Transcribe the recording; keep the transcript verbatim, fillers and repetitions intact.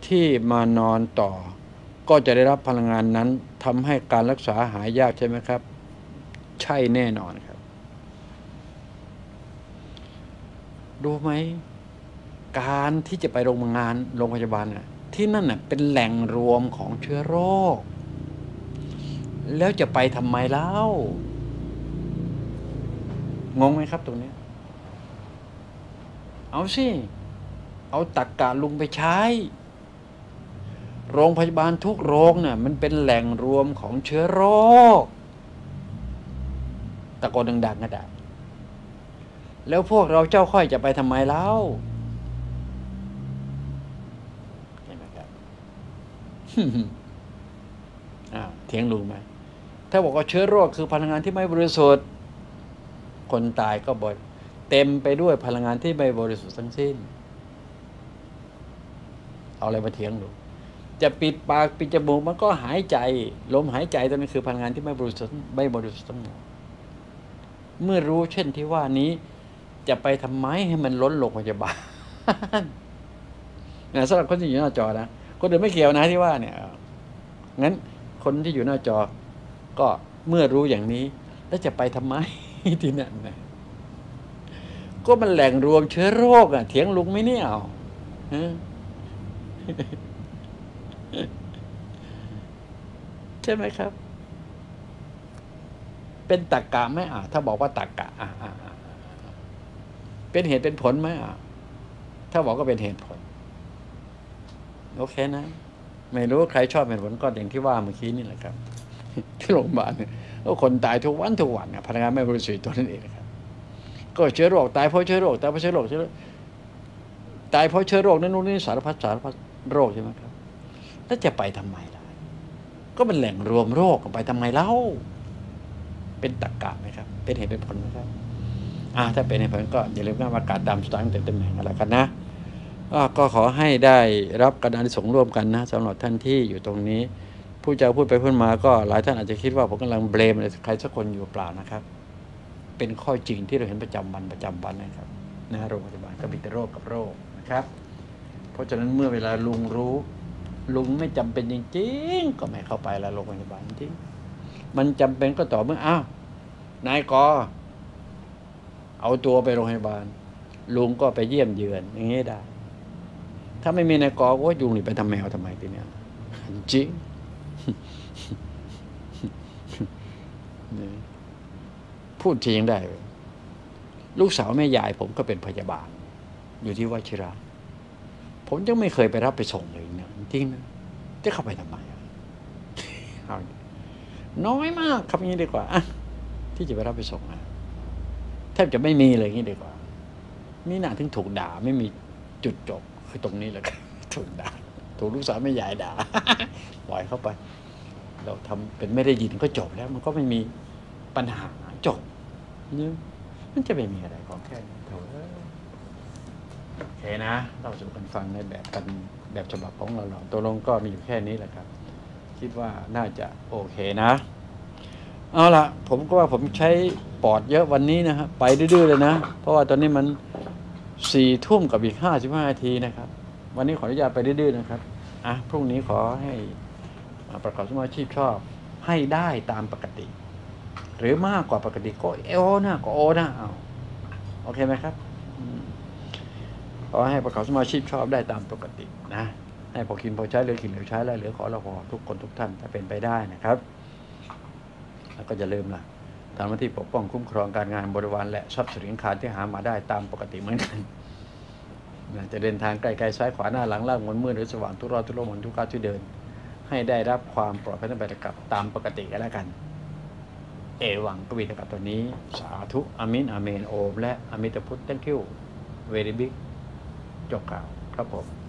ที่มานอนต่อก็จะได้รับพลังงานนั้นทำให้การรักษาหายยากใช่ไหมครับใช่แน่นอนครับดูไหมการที่จะไปโรงพยาบาลโรงพยาบาลน่ะที่นั่นน่ะเป็นแหล่งรวมของเชื้อโรคแล้วจะไปทำไมเล่างงไหมครับตรงนี้เอาสิเอาตรรกะลุงไปใช้โรงพยาบาลทุกโรงน่ะมันเป็นแหล่งรวมของเชื้อโรคตะโกนดังๆก็ได้แล้วพวกเราเจ้าค่อยจะไปทำไมเล่าเห็นไหมครับ อ่าเถียงลุงไหมถ้าบอกว่าเชื้อโรคคือพลังงานที่ไม่บริสุทธิ์คนตายก็บ่อยเต็มไปด้วยพลังงานที่ไม่บริสุทธิ์ทั้งสิ้นเอาอะไรมาเถียงลุงจะปิดปากปิดจมูกมันก็หายใจลมหายใจตัวนั้นคือพลังงานที่ไม่บริสุทธิ์ไม่บริสุทธิ์ทั้งหมดเมื่อรู้เช่นที่ว่านี้จะไปทำไมให้มันล้นโรงพยาบาลนะสำหรับคนที่อยู่หน้าจอนะคนอื่นไม่เกี่ยวนะที่ว่าเนี่ยงั้นคนที่อยู่หน้าจอก็เมื่อรู้อย่างนี้แล้วจะไปทำไมที่นั่นนะก็มันแหล่งรวมเชื้อโรคอ่ะเถียงลุงไหมเนี่ยเอาใช่ไหมครับเป็นตรรกะไหมอ่ะถ้าบอกว่าตรรกะอ่ะอ่ะเป็นเหตุเป็นผลไหมอ่ะถ้าบอกก็เป็นเหตุผลโอเคนะไม่รู้ใครชอบเหตุผลก็อย่างที่ว่าเมื่อกี้นี่แหละครับที่โรงพยาบาลเนี่ยคนตายทุกวันทุกวันเนี่ยพลังงานไม่บริสุทธิ์ตัวนั่นเองนะครับก็เชื้อโรคตายเพราะเชื้อโรคตายเพราะเชื้อโรคเชื้อตายเพราะเชื้อโรคนั่นนู่นนี่สารพัดสารพัดโรคใช่ไหมครับแล้วจะไปทำไมล่ะก็เป็นแหล่งรวมโรคไปทำไมเล่าเป็นตรรกะไหมครับเป็นเหตุเป็นผลไหมครับอ่าถ้าเป็นเหตุผลก็อย่าลืมว่าประกาศตามสตางค์แต่ตำแหน่งอะไรกันนะก็ขอให้ได้รับการอานิสงส์ร่วมกันนะสำหรับท่านที่อยู่ตรงนี้ผู้จะพูดไปพูดมาก็หลายท่านอาจจะคิดว่าผมกำลังเบลมอะไรใครสักคนอยู่เปล่านะครับเป็นข้อจริงที่เราเห็นประจำวันประจำวันนะครับนะโรงพยาบาลก็มีแต่โรคกับโรคนะครับเพราะฉะนั้นเมื่อเวลาลุงรู้ลุงไม่จำเป็นจริงๆก็ไม่เข้าไปละโรงพยาบาลจริงมันจำเป็นก็ต่อเมื่ออ้าวนายกอเอาตัวไปโรงพยาบาลลุงก็ไปเยี่ยมเยือนอย่างนี้ได้ถ้าไม่มีนายกอก็ยุงหรือไปทำแมวทำไมทีเนี้ยจริงพูดทียังได้ลูกสาวแม่ยายผมก็เป็นพยาบาลอยู่ที่วชิระผมยังไม่เคยไปรับไปส่งเลยเนี่ยจริงนะจะเข้าไปทำไมน้อยมากครับอย่างนี้ดีกว่าที่จะไปรับไปส่งนะแทบจะไม่มีเลยอย่างนี้ดีกว่ามีหน้าถึงถูกด่าไม่มีจุดจบคือตรงนี้แหละถูกด่าถูกลูกสาวแม่ยายด่าปล่อยเข้าไปเราทำเป็นไม่ได้ยินก็จบแล้วมันก็ไม่มีปัญหาจบเนี่ยมันจะไม่มีอะไรของแค่นี้เท่านั้นโอเคนะเราสู่กันฟังในแบบกันแบบฉบับของเราเราตัวลงก็มีอยู่แค่นี้แหละครับคิดว่าน่าจะโอเคนะเอาละผมก็ว่าผมใช้ปอดเยอะวันนี้นะฮะไปดื้อๆเลยนะเพราะว่าตอนนี้มันสี่ทุ่มกับอีกห้าสิบห้านาทีนะครับวันนี้ขออนุญาตไปดื้อๆนะครับอ่ะพรุ่งนี้ขอให้ประกอบสมาชีพชอบให้ได้ตามปกติหรือมากกว่าปกติก็โอนะก็โอนะเอาโอเคไหมครับขอให้ประกอบสมาชีพชอบได้ตามปกตินะให้พอกินพอใช้เหลือกินเหลือใช้แล้วเหลือขอเราพอทุกคนทุกท่านถ้าเป็นไปได้นะครับแล้วก็จะลืมล่ะทำหน้าที่ปกป้องคุ้มครองการงานบริวารและทรัพย์สินค้าที่หามาได้ตามปกติเหมือนกันจะเดินทางไกลๆซ้ายขวาหน้าหลังล่างบนมืดหรือสว่างทุกรอบทุกลมทุกก้าวที่เดินให้ได้รับความปลอดภัยทั้งไปและกลับตามปกติกันแล้วกันเอวังกวีกับตัวนี้สาธุอามินอาเมนโอมและอมิตพุทธ thank you very big จบข่าวครับผม